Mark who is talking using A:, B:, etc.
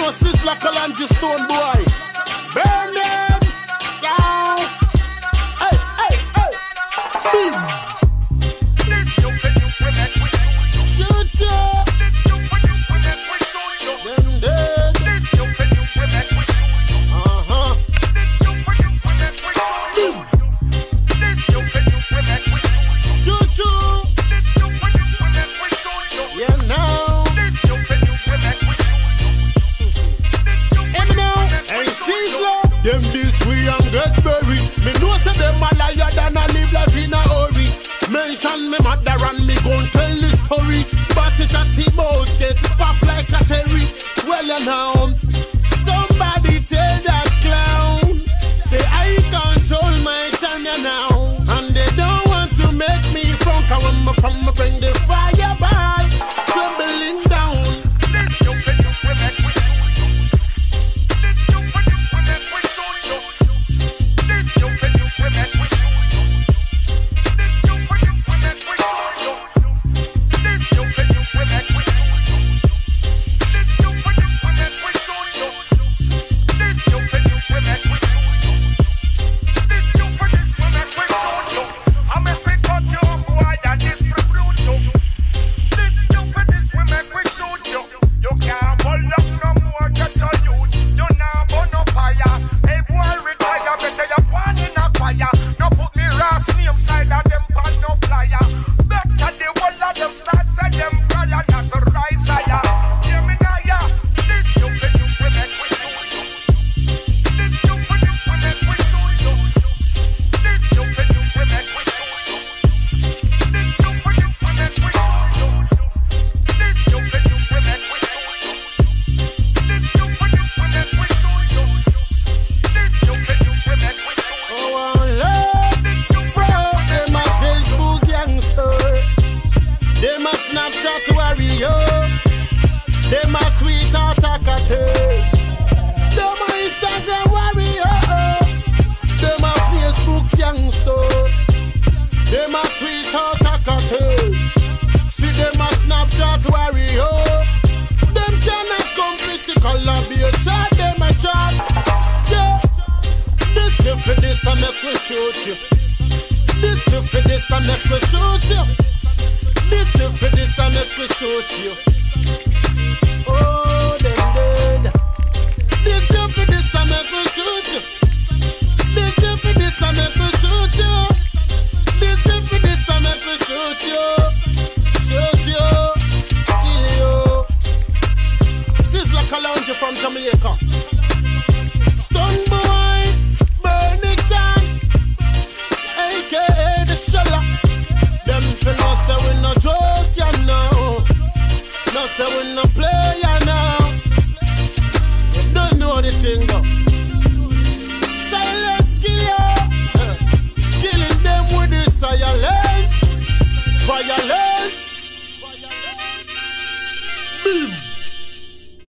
A: know Sizzla Kalonji Stone boy. Burn them down. Hey, hey, hey.
B: This you for this we make we shoot you.
A: Shoot you.
B: This you for this we make we shoot you.
A: Them dead.
B: This you for this we make we shoot you. This you for this we make we shoot you. This you for this we make we shoot you.
A: Shoot you.
B: This you for this we make we shoot you.
A: Yeah, now.
B: This you for this we make we shoot you. This you for
A: Hey, me now. Hey, Sizzla. Them this we and get buried. Me know say them a liar than a live life in a hurry. Mention me mother and me gon' tell the story. But it a T-Boat get pop like a cherry. Well you know, somebody tell that clown, say I control my tongue now. And they don't want to make me front. Cause when me from me bring the fire by, tumbling down.
B: this you for this we make we shoot you. This you for this we make we shoot you. This you for this we make we shoot you. This you for this we make we shoot you. This you for this we make we shoot you. This you for this we make we shoot you. This you for this we make we shoot you. This you for this we make we shoot you. I make we cut you boy and distribute you. This you for this we make we shoot you. You can't hold up no more, get your youth. You now burn no fire. Hey boy retire, better you pan in a fire. No put me Ross name side of them pan no flyer. Better the whole of them start say them prayer, not to rise higher. Hear me now, yeah. This you for this we make we shoot you. This you for this we make we shoot you. This you for this we make we shoot you. This you for this we make we shoot you. This you for this we make we shoot you. This you for this we make we shoot you. This you for this we make we shoot you.
A: Oh, love.
B: This you for
A: Bro,
B: this we
A: them a
B: make we shoot
A: Facebook youngster. Them a Snapchat warrior. Them a Twitter talkative. Them a Instagram warrior. Them a Facebook youngster. Them a Twitter talkative. See them a Snapchat warrior. Them cannot come physical and be a chat. Them a chat. Yeah. This you for this I make we shoot you. This you for this I make we shoot you. This you for this I make we shoot you. Oh, them dead. This you for this I make we shoot you. This you for this I make we shoot you. This you for this I make we shoot you. Shoot you, kill you. Sizzla Kalonji from Jamaica. Stun boy, burn it down. AKA the Shella. Them fi no say we no joke, you know. No say we no play,